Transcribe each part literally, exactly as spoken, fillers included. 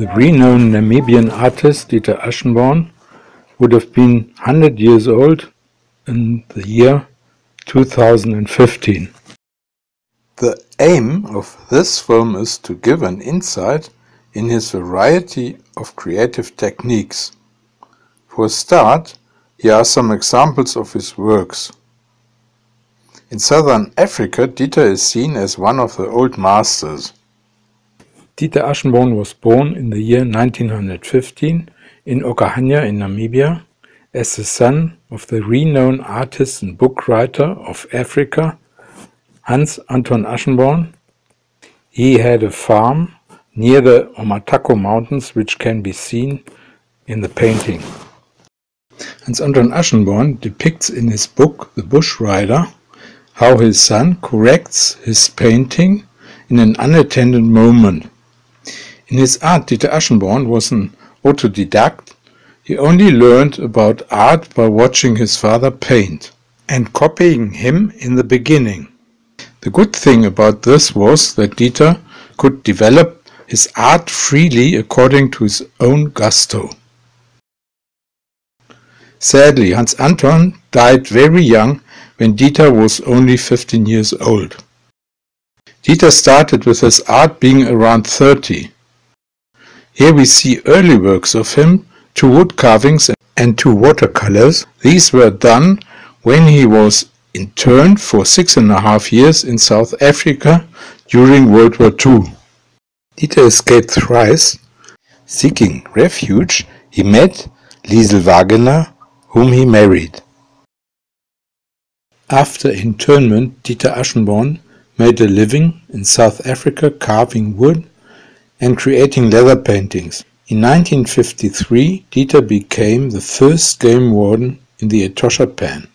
The renowned Namibian artist Dieter Aschenborn would have been one hundred years old in the year two thousand fifteen. The aim of this film is to give an insight in his variety of creative techniques. For a start, here are some examples of his works. In southern Africa, Dieter is seen as one of the old masters. Dieter Aschenborn was born in the year nineteen fifteen in Okahanya in Namibia as the son of the renowned artist and book writer of Africa, Hans Anton Aschenborn. He had a farm near the Omatako Mountains, which can be seen in the painting. Hans Anton Aschenborn depicts in his book The Bush Rider how his son corrects his painting in an unattended moment. In his art, Dieter Aschenborn was an autodidact. He only learned about art by watching his father paint and copying him in the beginning. The good thing about this was that Dieter could develop his art freely according to his own gusto. Sadly, Hans Anton died very young when Dieter was only fifteen years old. Dieter started with his art being around thirty. Here we see early works of him, two wood carvings and two watercolors. These were done when he was interned for six and a half years in South Africa during World War Two. Dieter escaped thrice. Seeking refuge, he met Liesel Wagener, whom he married. After internment, Dieter Aschenborn made a living in South Africa carving wood and creating leather paintings. In nineteen fifty-three, Dieter became the first game warden in the Etosha Pan.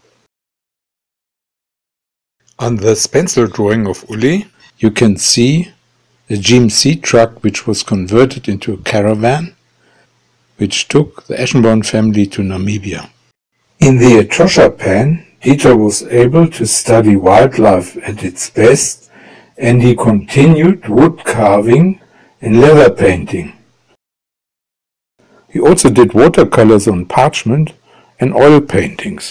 On this pencil drawing of Uli, you can see a G M C truck which was converted into a caravan, which took the Aschenborn family to Namibia. In the Etosha Pan, Dieter was able to study wildlife at its best, and he continued wood carving and leather painting. He also did watercolors on parchment and oil paintings.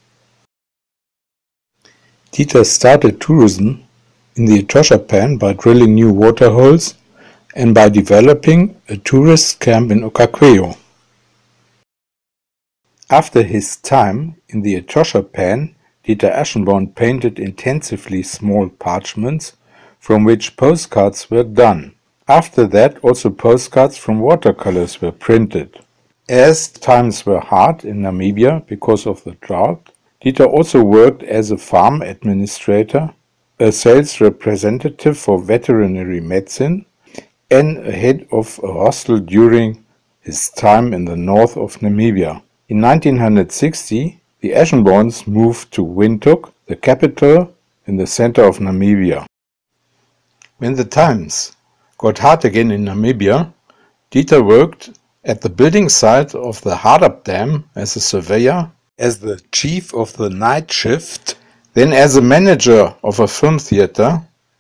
Dieter started tourism in the Etosha Pan by drilling new water holes and by developing a tourist camp in Okakweyo. After his time in the Etosha Pan, Dieter Aschenborn painted intensively small parchments from which postcards were done. After that, also postcards from watercolors were printed. As times were hard in Namibia because of the drought, Dieter also worked as a farm administrator, a sales representative for veterinary medicine, and a head of a hostel during his time in the north of Namibia. In nineteen sixty, the Aschenborns moved to Windhoek, the capital in the center of Namibia. When the times got hard again in Namibia, Dieter worked at the building site of the Hardap Dam as a surveyor, as the chief of the night shift, then as a manager of a film theater,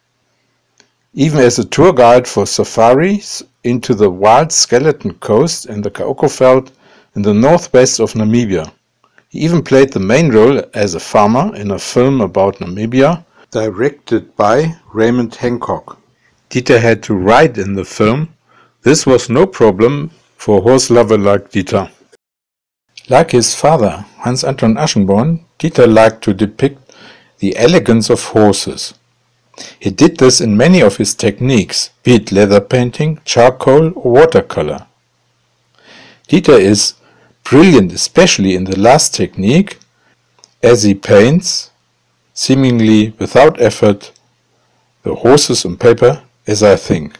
even as a tour guide for safaris into the wild Skeleton Coast and the Kaokoveld in the northwest of Namibia. He even played the main role as a farmer in a film about Namibia, directed by Raymond Hancock. Dieter had to ride in the film. This was no problem for a horse lover like Dieter. Like his father, Hans Anton Aschenborn, Dieter liked to depict the elegance of horses. He did this in many of his techniques, be it leather painting, charcoal or watercolor. Dieter is brilliant, especially in the last technique, as he paints, seemingly without effort, the horses on paper as I think.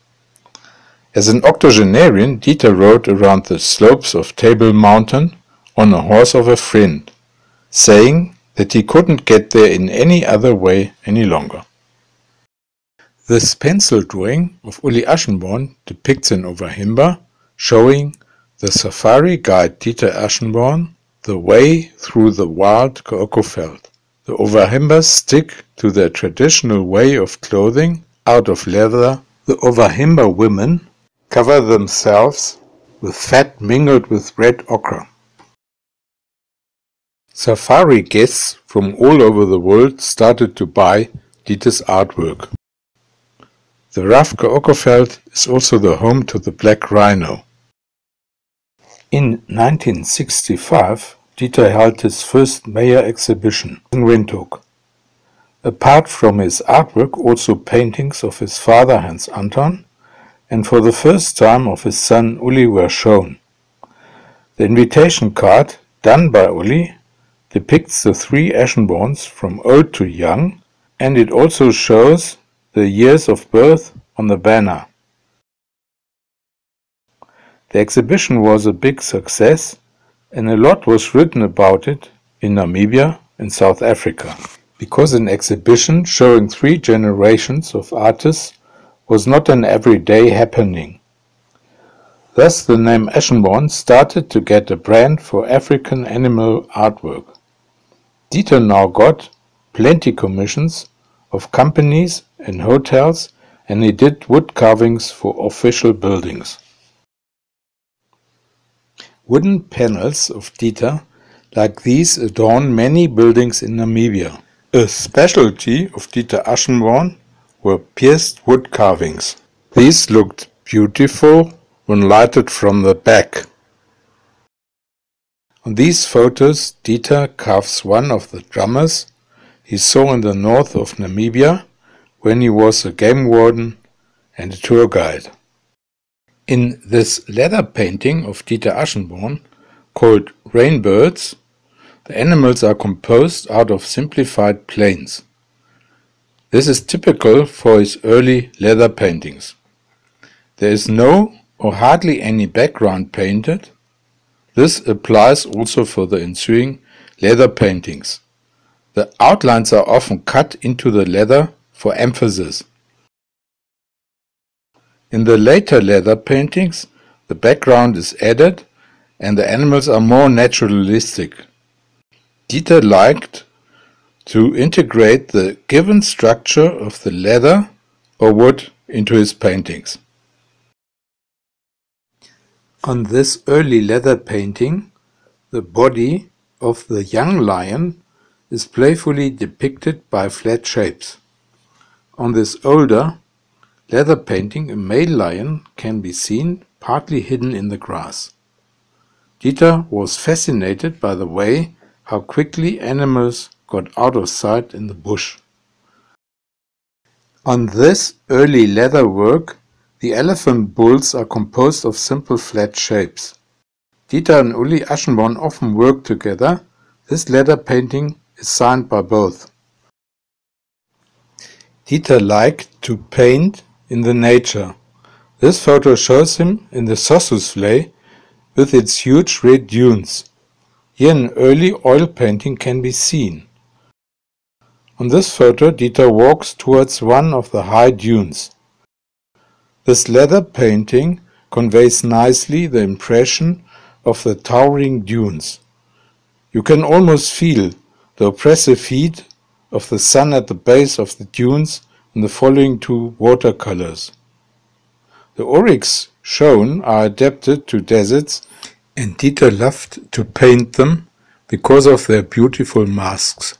As an octogenarian, Dieter rode around the slopes of Table Mountain on a horse of a friend, saying that he couldn't get there in any other way any longer. This pencil drawing of Uli Aschenborn depicts an Ovahimba showing the safari guide Dieter Aschenborn the way through the wild Kaokoveld. The Ovahimbas stick to their traditional way of clothing out of leather. The Ovahimba women cover themselves with fat mingled with red ochre. Safari guests from all over the world started to buy Dieter's artwork. The Rafke Ockerfeld is also the home to the black rhino. In nineteen sixty-five, Dieter held his first Mayer exhibition in Windhoek. Apart from his artwork, also paintings of his father Hans Anton and for the first time of his son Uli were shown. The invitation card, done by Uli, depicts the three Aschenborns from old to young, and it also shows the years of birth on the banner. The exhibition was a big success, and a lot was written about it in Namibia and South Africa, because an exhibition showing three generations of artists was not an everyday happening. Thus the name Aschenborn started to get a brand for African animal artwork. Dieter now got plenty commissions of companies and hotels, and he did wood carvings for official buildings. Wooden panels of Dieter like these adorn many buildings in Namibia. A specialty of Dieter Aschenborn were pierced wood carvings. These looked beautiful when lighted from the back. On these photos, Dieter carves one of the drummers he saw in the north of Namibia when he was a game warden and a tour guide. In this leather painting of Dieter Aschenborn, called Rainbirds, the animals are composed out of simplified planes. This is typical for his early leather paintings. There is no or hardly any background painted. This applies also for the ensuing leather paintings. The outlines are often cut into the leather for emphasis. In the later leather paintings, the background is added and the animals are more naturalistic. Dieter liked to integrate the given structure of the leather or wood into his paintings. On this early leather painting, the body of the young lion is playfully depicted by flat shapes. On this older leather painting, a male lion can be seen partly hidden in the grass. Dieter was fascinated by the way how quickly animals got out of sight in the bush. On this early leather work, the elephant bulls are composed of simple flat shapes. Dieter and Uli Aschenborn often work together. This leather painting is signed by both. Dieter liked to paint in the nature. This photo shows him in the Sossusvlei with its huge red dunes. Here an early oil painting can be seen. On this photo, Dieter walks towards one of the high dunes. This leather painting conveys nicely the impression of the towering dunes. You can almost feel the oppressive heat of the sun at the base of the dunes in the following two watercolors. The oryx shown are adapted to deserts, and Dieter loved to paint them because of their beautiful masks.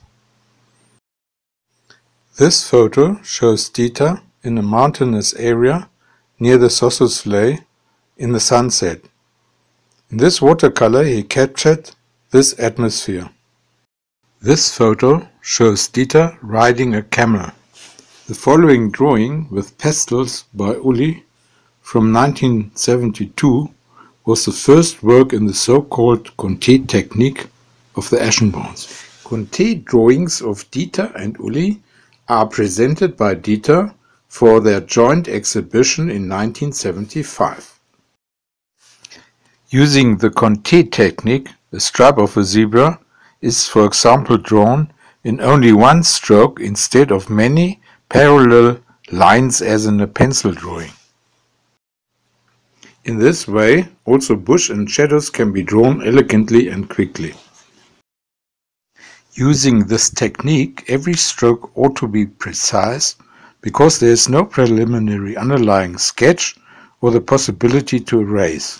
This photo shows Dieter in a mountainous area near the Sossusvlei in the sunset. In this watercolor he captured this atmosphere. This photo shows Dieter riding a camel. The following drawing with pastels by Uli from nineteen seventy-two was the first work in the so-called Conté technique of the Aschenborns. Conté drawings of Dieter and Uli are presented by Dieter for their joint exhibition in nineteen seventy-five. Using the Conté technique, the stripe of a zebra is, for example, drawn in only one stroke instead of many parallel lines as in a pencil drawing. In this way, also bush and shadows can be drawn elegantly and quickly. Using this technique, every stroke ought to be precise, because there is no preliminary underlying sketch or the possibility to erase.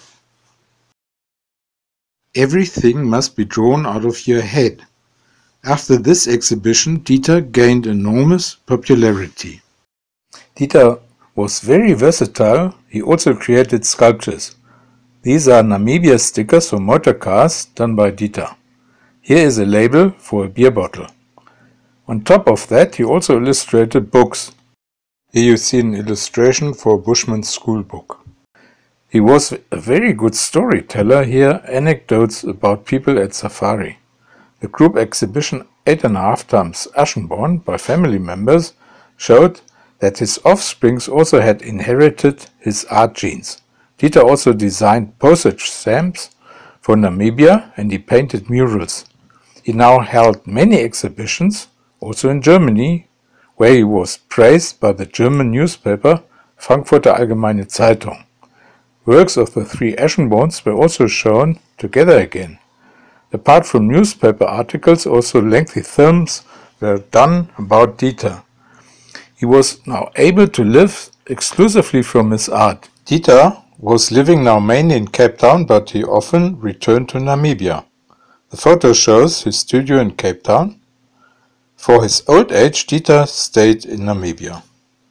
Everything must be drawn out of your head. After this exhibition, Dieter gained enormous popularity. Dieter was very versatile. He also created sculptures. These are Namibia stickers for motor cars done by Dieter. Here is a label for a beer bottle. On top of that, he also illustrated books. Here you see an illustration for a Bushman's school book. He was a very good storyteller. Here, anecdotes about people at safari. The group exhibition Eight and a Half Times Aschenborn by family members showed that his offsprings also had inherited his art genes. Dieter also designed postage stamps for Namibia and he painted murals. He now held many exhibitions, also in Germany, where he was praised by the German newspaper Frankfurter Allgemeine Zeitung. Works of the three Aschenborns were also shown together again. Apart from newspaper articles, also lengthy films were done about Dieter. He was now able to live exclusively from his art. Dieter was living now mainly in Cape Town, but he often returned to Namibia. The photo shows his studio in Cape Town. For his old age, Dieter stayed in Namibia.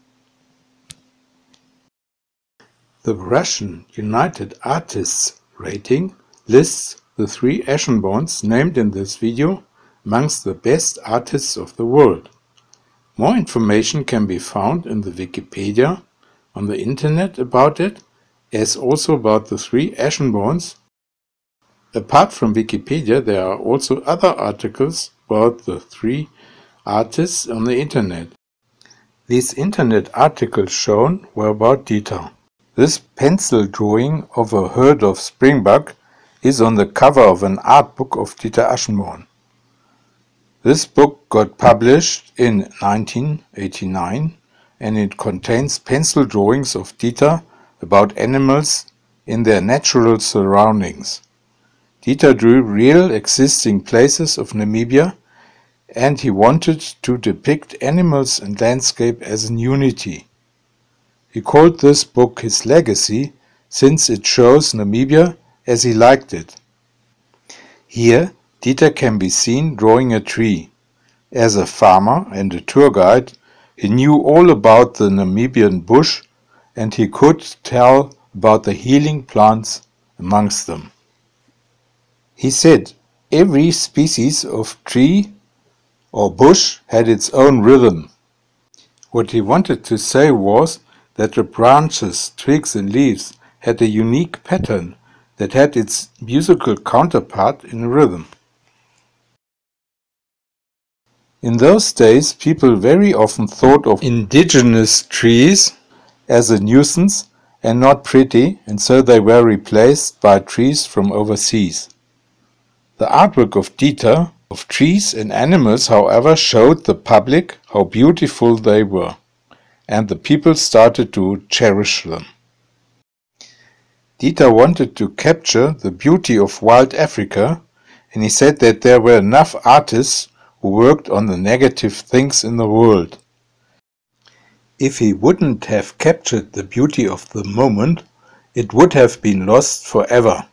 The Russian United Artists rating lists the three Aschenborns named in this video amongst the best artists of the world. More information can be found in the Wikipedia on the internet about it, as also about the three Aschenborns. Apart from Wikipedia, there are also other articles about the three artists on the internet. These internet articles shown were about Dieter. This pencil drawing of a herd of springbok is on the cover of an art book of Dieter Aschenborn. This book got published in nineteen eighty-nine and it contains pencil drawings of Dieter about animals in their natural surroundings. Dieter drew real existing places of Namibia and he wanted to depict animals and landscape as an unity. He called this book his legacy since it shows Namibia as he liked it. Here, Dieter can be seen drawing a tree. As a farmer and a tour guide, he knew all about the Namibian bush and he could tell about the healing plants amongst them. He said every species of tree or bush had its own rhythm. What he wanted to say was that the branches, twigs and leaves had a unique pattern that had its musical counterpart in rhythm. In those days, people very often thought of indigenous trees as a nuisance and not pretty, and so they were replaced by trees from overseas. The artwork of Dieter of trees and animals, however, showed the public how beautiful they were, and the people started to cherish them. Dieter wanted to capture the beauty of wild Africa, and he said that there were enough artists who worked on the negative things in the world. If he wouldn't have captured the beauty of the moment, it would have been lost forever.